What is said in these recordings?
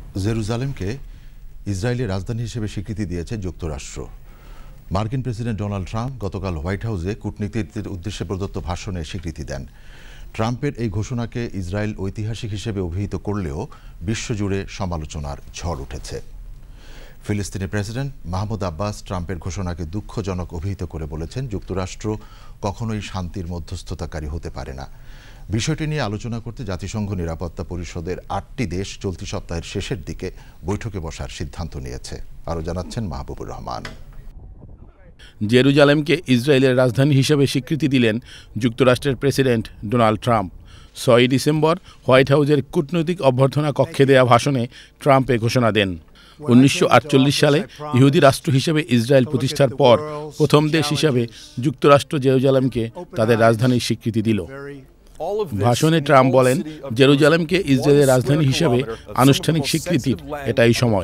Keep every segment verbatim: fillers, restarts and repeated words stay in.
জেরুজালেমকে ইসরায়েলের রাজধানী হিসেবে স্বীকৃতি দিয়েছে যুক্তরাষ্ট্র। মার্কিন প্রেসিডেন্ট ডোনাল্ড ট্রাম্প গতকাল হোয়াইট হাউসে কূটনীতিকদের উদ্দেশ্যে প্রদত্ত ভাষণে স্বীকৃতি দেন। ট্রাম্পের এই ঘোষণাকে ইসরায়েল ঐতিহাসিক হিসেবে অভিহিত করলেও বিশ্বজুড়ে সমালোচনার ঝড় উঠেছে। ফিলিস্তিনি প্রেসিডেন্ট মাহমুদ আব্বাস ট্রাম্পের ঘোষণাকে দুঃখজনক অভিহিত করে বলেছেন, যুক্তরাষ্ট্র কখনোই শান্তির মধ্যস্থতাকারী হতে পারে না। বিষয়টি নিয়ে আলোচনা করতে জাতিসংঘ নিরাপত্তা পরিষদের আটটি দেশ চলতি সপ্তাহের শেষের দিকে বৈঠকে বসার সিদ্ধান্ত নিয়েছে। আরও জানাচ্ছেন মাহবুবুর রহমান। জেরুজালেমকে ইসরায়েলের রাজধানী হিসেবে স্বীকৃতি দিলেন যুক্তরাষ্ট্রের প্রেসিডেন্ট ডোনাল্ড ট্রাম্প। ছয়ই ডিসেম্বর হোয়াইট হাউসের কূটনৈতিক অভ্যর্থনা কক্ষে দেয়া ভাষণে ট্রাম্প এ ঘোষণা দেন। উনিশশো আটচল্লিশ সালে ইহুদি রাষ্ট্র হিসেবে ইসরায়েল প্রতিষ্ঠার পর প্রথম দেশ হিসাবে যুক্তরাষ্ট্র জেরুজালেমকে তাদের রাজধানীর স্বীকৃতি দিল। ভাষণে ট্রাম্প বলেন, জেরুজালেমকে ইসরায়েলের রাজধানী হিসেবে আনুষ্ঠানিক স্বীকৃতির এটাই সময়।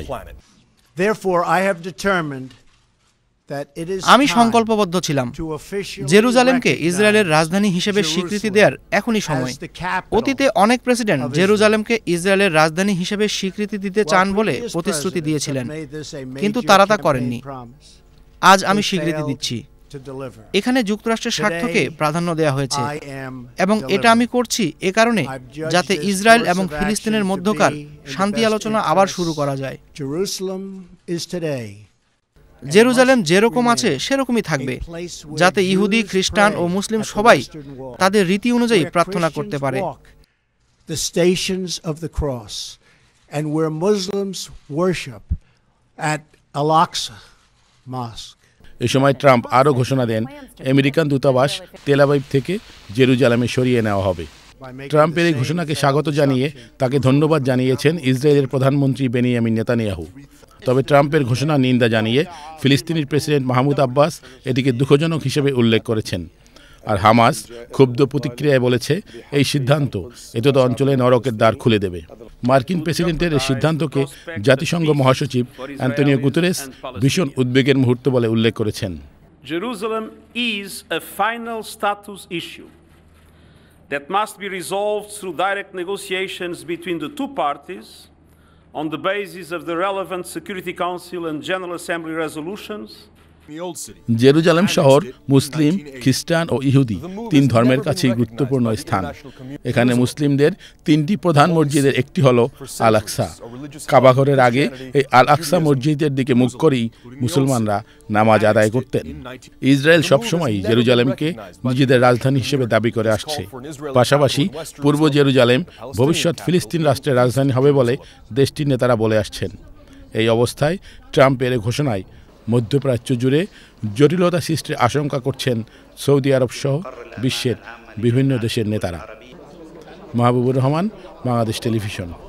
আমি সংকল্পবদ্ধ ছিলাম জেরুজালেমকে ইসরায়েলের রাজধানী হিসেবে স্বীকৃতি দেওয়ার এখনই সময়। অতীতে অনেক প্রেসিডেন্ট জেরুজালেমকে ইসরায়েলের রাজধানী হিসেবে স্বীকৃতি দিতে চান বলে প্রতিশ্রুতি দিয়েছিলেন, কিন্তু তারা তা করেননি। আজ আমি স্বীকৃতি দিচ্ছি। এখানে যুক্তরাষ্ট্রের স্বার্থকে প্রাধান্য দেওয়া হয়েছে এবং এটা আমি করছি এ কারণে যাতে ইসরায়েল এবং ফিলিস্তিনের মধ্যকার শান্তি আলোচনা আবার শুরু করা যায়। জেরুজালেম যেরকম আছে সেরকমই থাকবে, যাতে ইহুদি, খ্রিস্টান ও মুসলিম সবাই তাদের রীতি অনুযায়ী প্রার্থনা করতে পারে। এ সময় ট্রাম্প আরও ঘোষণা দেন, আমেরিকান দূতাবাস তেল আবিব থেকে জেরুজালেমে সরিয়ে নেওয়া হবে। ট্রাম্পের এই ঘোষণাকে স্বাগত জানিয়ে তাকে ধন্যবাদ জানিয়েছেন ইসরায়েলের প্রধানমন্ত্রী বেনিয়ামিন নেতানিয়াহু। তবে ট্রাম্পের ঘোষণা নিন্দা জানিয়ে ফিলিস্তিনির প্রেসিডেন্ট মাহমুদ আব্বাস এটিকে দুঃখজনক হিসেবে উল্লেখ করেছেন। আর হামাস ক্ষুব্ধ প্রতিক্রিয়ায় বলেছে, এই সিদ্ধান্ত এতদ অঞ্চলে নরকের দ্বার খুলে দেবে। মার্কিন প্রেসিডেন্টের এই সিদ্ধান্তকে জাতিসংঘ মহাসচিব অ্যান্তনিও গুতেরেস ভীষণ উদ্বেগের মুহূর্ত বলে উল্লেখ করেছেন। Jerusalem is a final status issue that must be resolved through direct negotiations between the two parties on the basis of the relevant Security Council and General Assembly resolutions. Jerusalem শহর মুসলিম, খ্রিস্টান ও ইহুদি তিন ধর্মের কাছেই গুরুত্বপূর্ণ স্থান। এখানে মুসলিমদের তিনটি প্রধান মসজিদের একটি হল আল আকসা। কাবাঘরের আগে এই আল আকসা মসজিদের দিকে মুখ করেই মুসলমানরা নামাজ আদায় করতেন। ইসরায়েল সবসময় জেরুজালেমকে নিজেদের রাজধানী হিসেবে দাবি করে আসছে। পাশাপাশি পূর্ব জেরুজালেম ভবিষ্যৎ ফিলিস্তিন রাষ্ট্রের রাজধানী হবে বলে দেশটির নেতারা বলে আসছেন। এই অবস্থায় ট্রাম্পের ঘোষণায় মধ্যপ্রাচ্য জুড়ে জটিলতা সৃষ্টির আশঙ্কা করছেন সৌদি আরব সহ বিশ্বের বিভিন্ন দেশের নেতারা। মাহবুবুর রহমান, বাংলাদেশ টেলিভিশন।